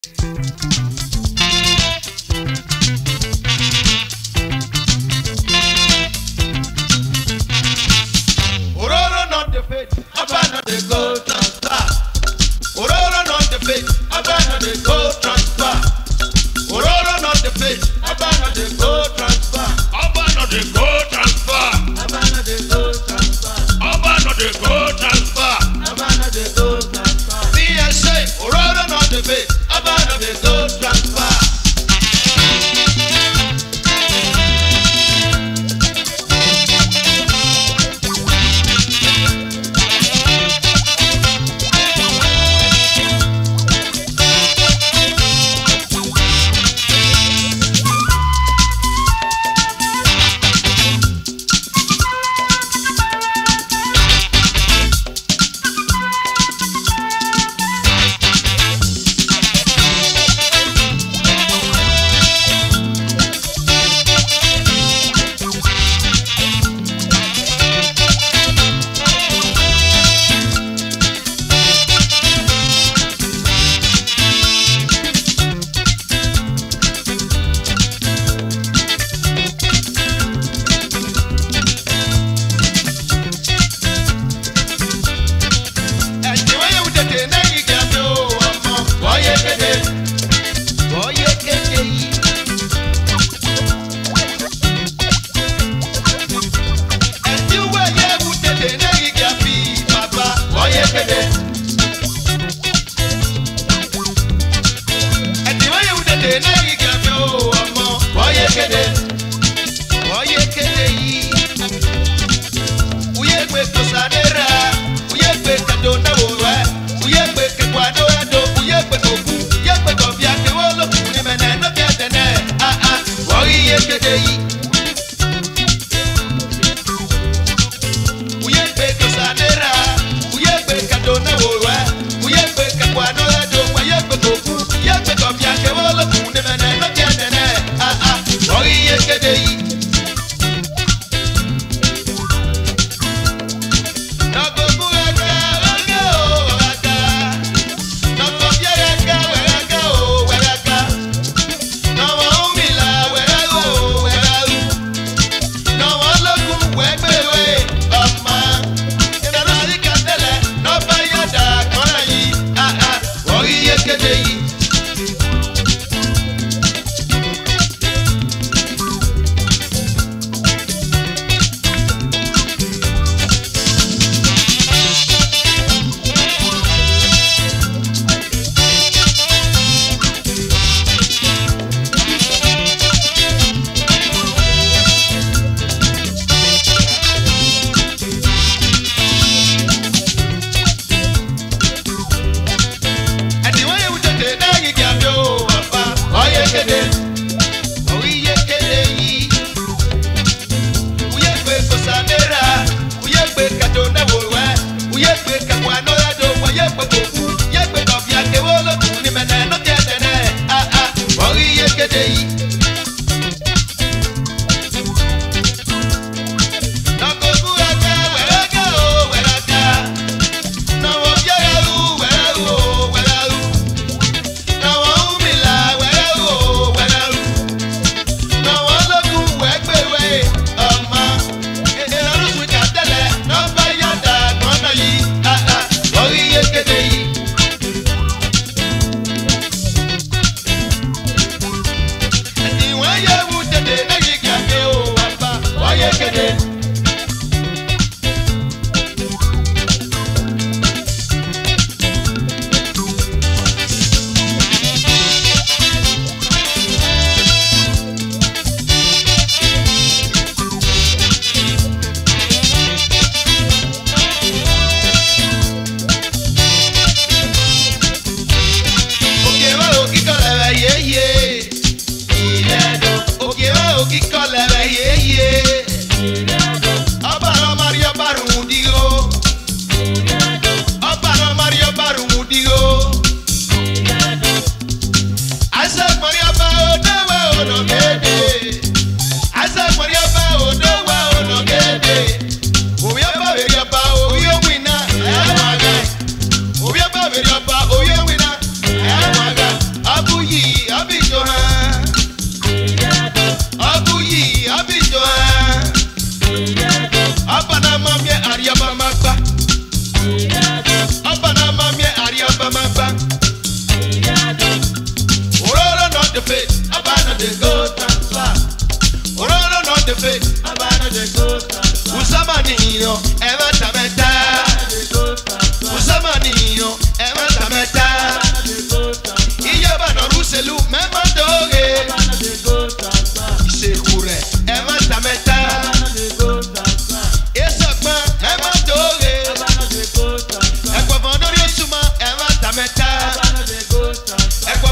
Oye,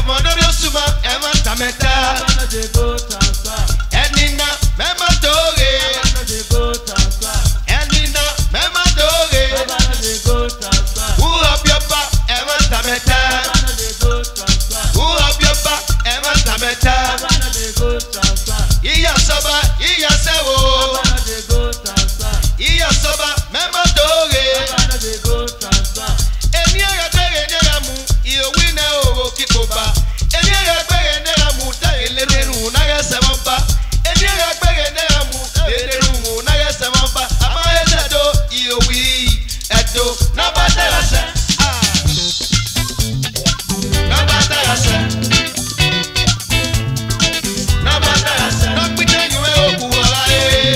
Monorio Suma, Emma Tameta, Enina, Mema Doge, Enina, Mema Doge, who up your back, Emma Tameta, who up your back, Emma Tameta, Iya Soba, Iya Sewo, Iya Soba, Mema Doge, Enia Neramu, you win a Kikoba, Enia Neramu, Eleru, Naga Samamba, Enia Neramu, Eleru, Naga Samamba, Amaedo, you we, Edo, Nabatarasa, Nabatarasa, Nabatarasa, not between you, Kuala.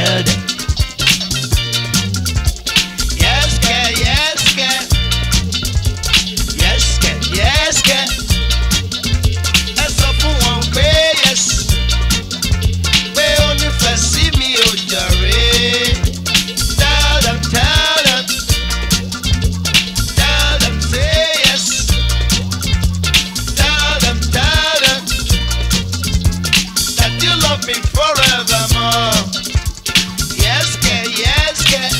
tell them. Yes, girl, yes, girl. Yes, girl, yes, girl. Ẹ sọ fún wọn pé yes. Pé ó nífẹ̀ẹ́ sí mi ò jàre. Tell them, tell them. Tell them, say yes. Tell them that you love me forevermore. Yes, girl, yes, girl.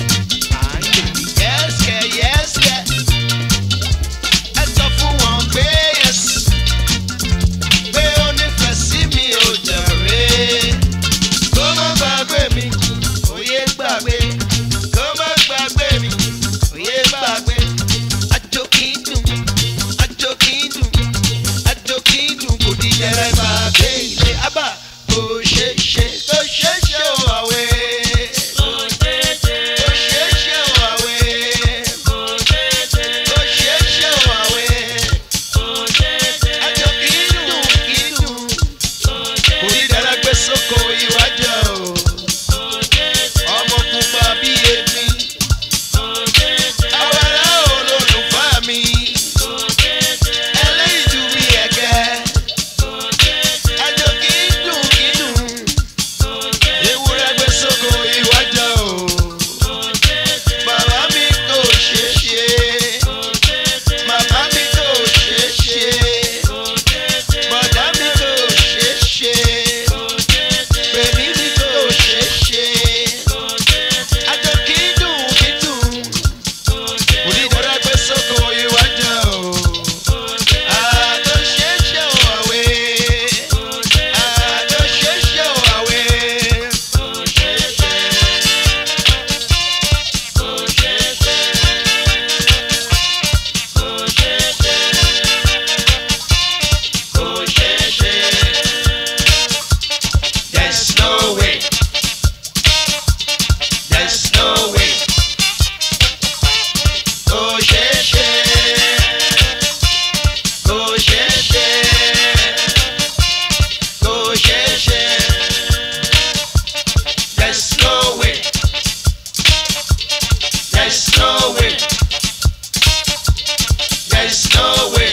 Yes, girl, yes, girl. Ẹ sọ fún wọn pé yes. Pé ó nífẹ̀ẹ́ sí mi ò jàre. Kó má gbàgbé mi, òye gbàgbé. Kó má gbàgbé mi, òye gbàgbé. Àjò kìí dùn, àjò kìí dùn, àjò kìí dùn. Kò di jẹrẹ gbàgbé ilé abá. Kò ṣe ṣe, kò ṣe ṣe ò àwẹ̀. Kò ṣe ṣe ò àwẹ̀. Kò ṣe ṣe ò àwẹ̀. Àjò kìí dùn, kìí dùn. Kò ní dára gbé sóko ìwájà o. Ọmọ pupa bí èmi. Àwàrà olólùfẹ́ mi. Ẹlẹ́yìí ju bí ẹ̀gẹ́. Àjò kìí dùn, kìí dùn. Ewúrẹ́ gbé sóko ìwájà o. Bàbá mi kò ṣe ṣe. Màmá mi kò ṣe ṣe. Bọ̀dá mi kò ṣe ṣe. Bèbí mi kò ṣe ṣe. Àjò kìí dùn, kìí dùn. Onídàára gbé sóko ìwájà o. Àjò ṣe ṣe ò àwẹ̀. Àjò ṣe ṣe ò àwẹ̀. Kò ṣe ṣe. Kò ṣe ṣe. Kò ṣe ṣe. Kò ṣe ṣe. There's no way. There's no way. Kò ṣe ṣe. Kò ṣe ṣe. Kò ṣe ṣe. There's no way. There's no way. There's no way.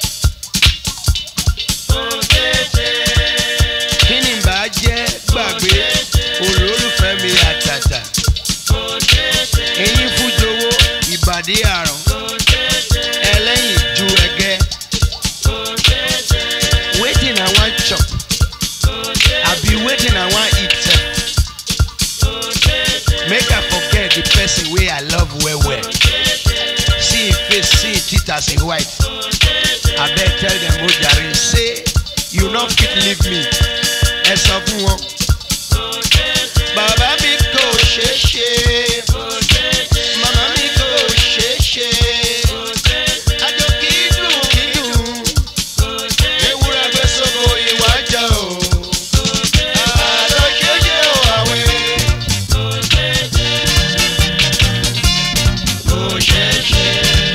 Kí ni bá jẹ́ gbàgbé olólùfẹ́ mi àtàtà? Eyín fún jowó, ìbàdí àrùn, ẹlẹ́yìn ju ẹ̀gẹ́. Wetin I wan chop, àbí wetin I wan eat sef? Make I forget the person wey I love well well. See him face, see him teeth as him white. Abeg tell dem o jare say you no fit leave me. Ẹ sọ fún wọn. Bàbá mi kò ṣe ṣe. Màmá mi kò ṣe ṣe. Àjò kìí dùn, kìí dùn. Ewúrẹ́ gbé sóko ìwájà o. Àjò ṣe ṣe ò àwẹ̀. Kò ṣe ṣe.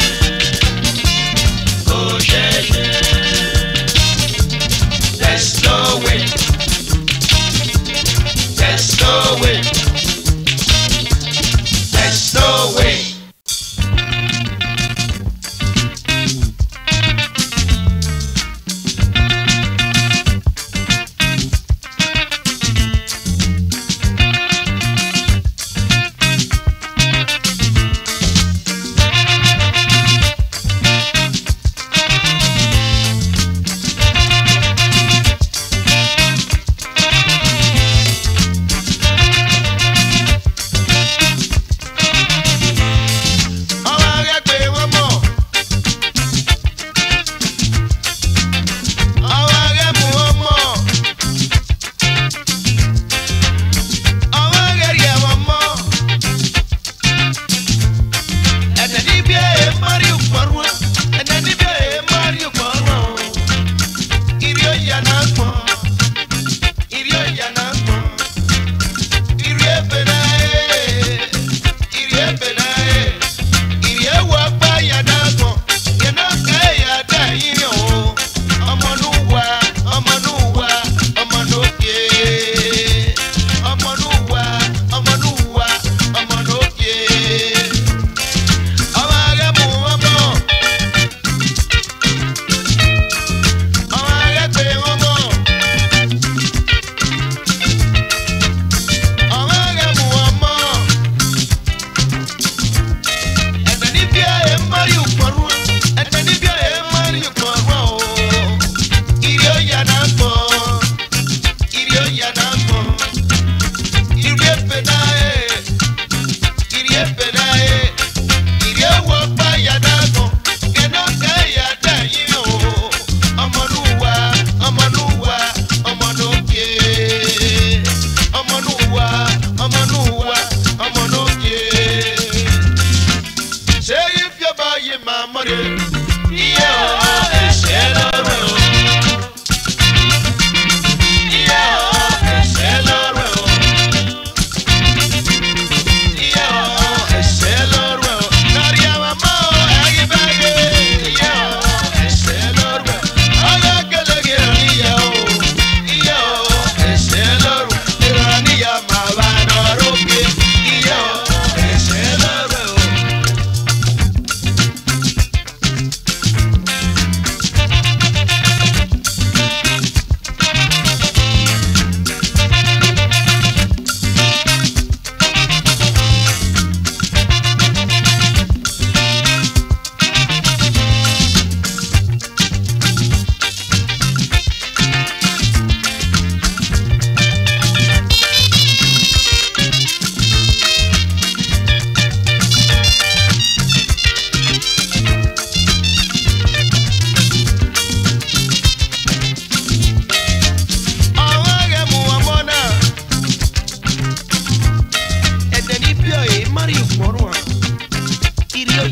Kò ṣe ṣe. There's no way. There's no way. There's no way.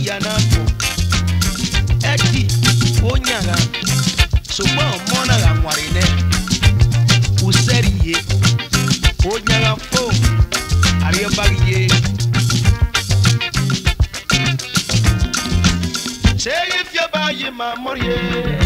yanako eti onyaga sopa mona ga ngwarine useriye onyaga fo ariye bagiye say if you buy my money